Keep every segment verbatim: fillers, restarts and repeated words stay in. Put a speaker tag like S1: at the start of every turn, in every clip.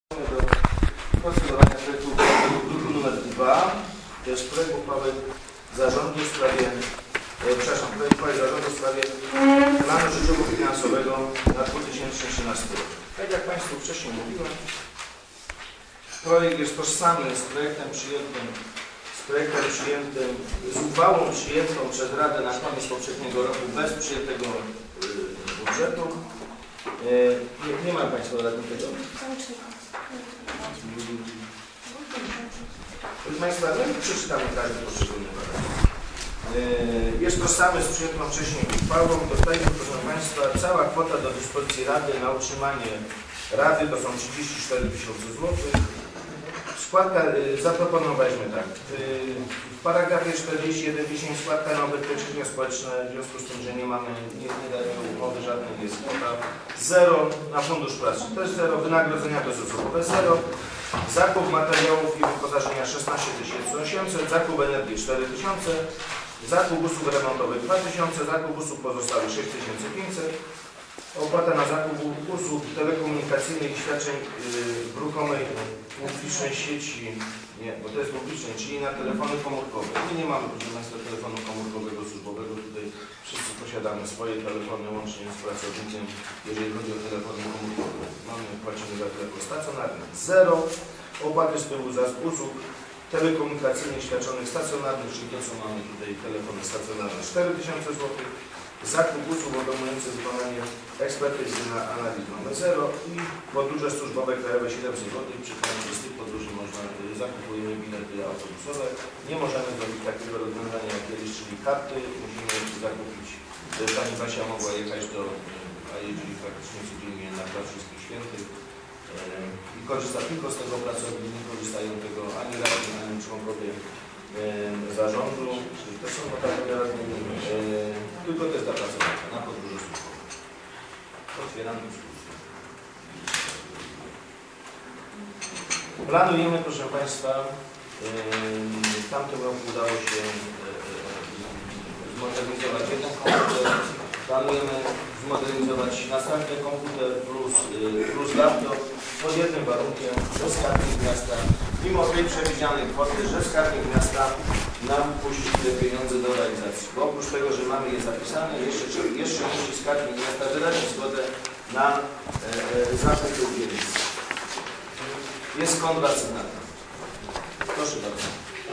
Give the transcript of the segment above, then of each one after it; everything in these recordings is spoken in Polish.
S1: Do procedowania projektu druku numer dwa. To jest projekt uchwały zarządu w sprawie, e, przepraszam, projekt uchwały zarządu w sprawie planu rzeczowo-finansowego na dwa tysiące trzynasty rok. Tak jak Państwu wcześniej mówiłem, projekt jest tożsamy z projektem przyjętym, z projektem przyjętym, z uchwałą przyjętą przez Radę na koniec poprzedniego roku bez przyjętego y, budżetu. E, nie, nie ma Państwa radnych tego? Proszę Państwa, no przeczytamy każdy poszczególny paragraf. Jest to same z przyjętą wcześniej uchwałą. Dostaje, proszę Państwa, cała kwota do dyspozycji Rady na utrzymanie Rady to są trzydzieści cztery tysiące złotych. Składka, zaproponowaliśmy tak, w paragrafie czterdzieści jeden dziesięć składka na ubezpieczenie społeczne, w związku z tym, że nie mamy, nie, nie dajemy umowy żadnej, jest kwota zero na fundusz pracy, to jest zero, wynagrodzenia bezosobowe zero, zakup materiałów i wyposażenia szesnaście tysięcy osiemset, zakup energii cztery tysiące, zakup usług remontowych dwa tysiące, zakup usług pozostałych sześć tysięcy pięćset, opłata na zakup usług telekomunikacyjnych i świadczeń yy, w ruchomej publicznej sieci, nie, bo to jest publicznej, czyli na telefony komórkowe. My nie mamy, proszę Państwa, telefonu komórkowego służbowego. Tutaj wszyscy posiadamy swoje telefony, łącznie z pracownikiem, jeżeli chodzi o telefony komórkowe. Mamy, płacimy za telefon stacjonarny zero, opłaty z tyłu za usług telekomunikacyjnych świadczonych stacjonarnych, czyli to, co mamy tutaj, telefony stacjonarne cztery tysiące złotych. Zakup usług obejmujący wykonanie ekspertyzy na analiz mamy zero i podróże służbowe krajowe siedemset złotych. Przy każdej z tych podróży można, zakupujemy bilety autobusowe. Nie możemy zrobić takiego rozwiązania jak kiedyś, czyli karty. Musimy zakupić. Pani Basia mogła jechać do, a jeździ praktycznie codziennie na Plac Wszystkich Świętych i korzysta tylko z tego pracowni, nie korzystają tego ani radni, ani członkowie zarządu, czyli to są notabene radni, tylko to jest dla pracownika na podróży służbowe. Otwieram dyskusję. Planujemy, proszę Państwa, w tamtym roku udało się zmodernizować jeden komputer. Planujemy zmodernizować następny komputer plus, plus laptop pod jednym warunkiem, że skarbnik miasta, mimo tej przewidzianej kwoty, że skarbnik miasta nam puści te pieniądze do realizacji. Bo oprócz tego, że mamy je zapisane, jeszcze, jeszcze musi skarbnik miasta wyrazić zgodę na e, e, zakup tych dzielnic. Jest kontrasygnata. Proszę bardzo.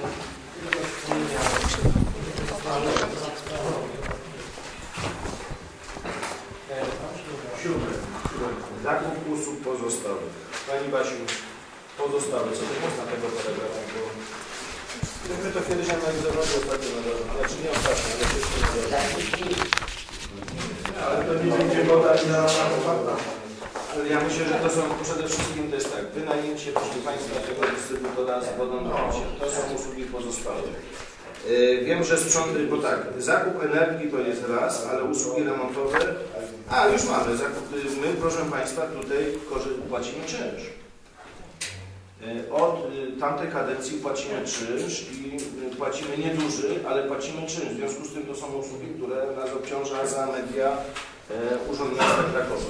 S1: Siódmy. Zakup usług pozostałych. Pani Basiu, pozostałe. Co to jest na tego paragrafu? My to kiedyś analizowali ostatnio, ale czy nie ostatnio, ale wcześniej. Ale to nie będzie podać na opłata. Ale ja myślę, że to są przede wszystkim to jest tak, wynajęcie, proszę Państwa, tego dystrybutora z wodą do picia. To są usługi pozostałe. Yy, wiem, że sprząty, bo tak, zakup energii to jest raz, ale usługi remontowe, a już mamy zakup, my proszę Państwa tutaj płacimy czynsz. Yy, od yy, tamtej kadencji płacimy czynsz i yy, płacimy nieduży, ale płacimy czynsz. W związku z tym to są usługi, które nas obciąża za media yy, Urząd Miasta Krakowa.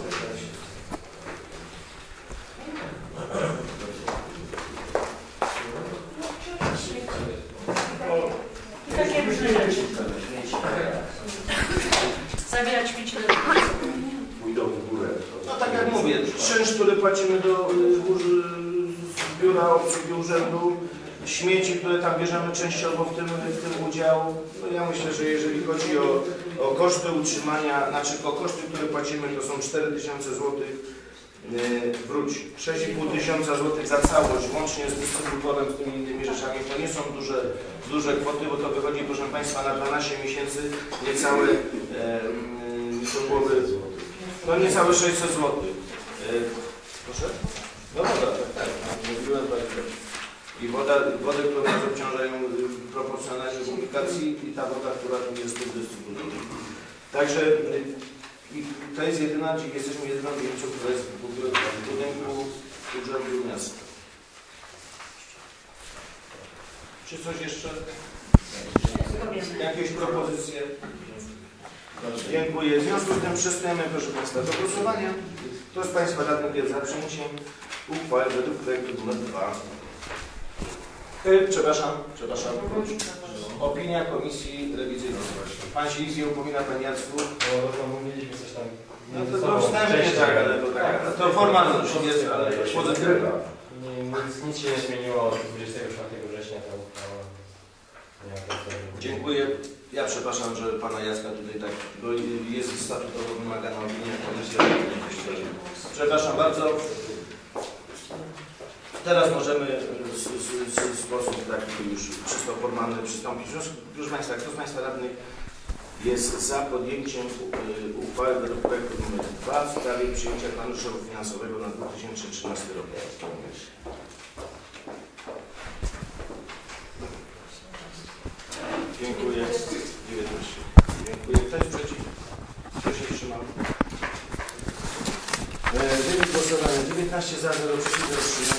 S2: Takie różne rzeczy. Zabierać śmieci do
S1: No tak jak mówię, czynsz, który płacimy do y, biura obsługi urzędu, śmieci, które tam bierzemy częściowo w tym, w tym udział. No ja myślę, że jeżeli chodzi o, o koszty utrzymania, znaczy o koszty, które płacimy, to są cztery tysiące złotych. Yy, wróć, sześć i pół tysiąca złotych za całość, łącznie z dystrybutorem, z tymi innymi rzeczami. To nie są duże, duże kwoty, bo to wychodzi, proszę Państwa, na dwanaście miesięcy, niecałe, yy, to byłoby, no niecałe sześćset złotych. Yy, proszę? No woda, tak, tak, mówiłem tak. I woda, wodę, które nas obciążają yy, proporcjonalnie do publikacji i ta woda, która tu jest w dystrybutorze. Także yy, i to jest jedyna, jesteśmy jedyną dzielnicą, która jest w budynku Urzędu Miasta. Czy coś jeszcze? Jakieś propozycje? Dziękuję. W związku z tym przystępujemy, proszę Państwa, do głosowania. Kto z Państwa radnych jest za przyjęciem uchwały według projektu numer dwa? E, przepraszam, przepraszam. Opinia Komisji Rewizyjnej. Pan się nic nie upomina, Panie Jacku?
S3: No to mieliśmy coś tam.
S1: No to, to wstępnie tak, ale to, tak, to formalność jest, ale pozytywna.
S3: Nic, nic się nie zmieniło od dwudziestego czwartego września. Ta uchwała nie ma problemu.
S1: Dziękuję. Ja przepraszam, że Pana Jacka tutaj tak, bo jest statutowo wymagana opinia Komisji Rewizyjnej. Przepraszam bardzo. Teraz możemy w sposób taki już czysto formalny przystąpić. Proszę Państwa, kto z Państwa radnych jest za podjęciem uchwały według projektu nr dwa w sprawie przyjęcia planu finansowego na dwa tysiące trzynasty rok? Dziękuję. dziewiętnaście. Dziękuję. Kto jest przeciw? Kto się wstrzymał? Wynik głosowania dziewiętnaście za, zero przeciw, zero wstrzymał.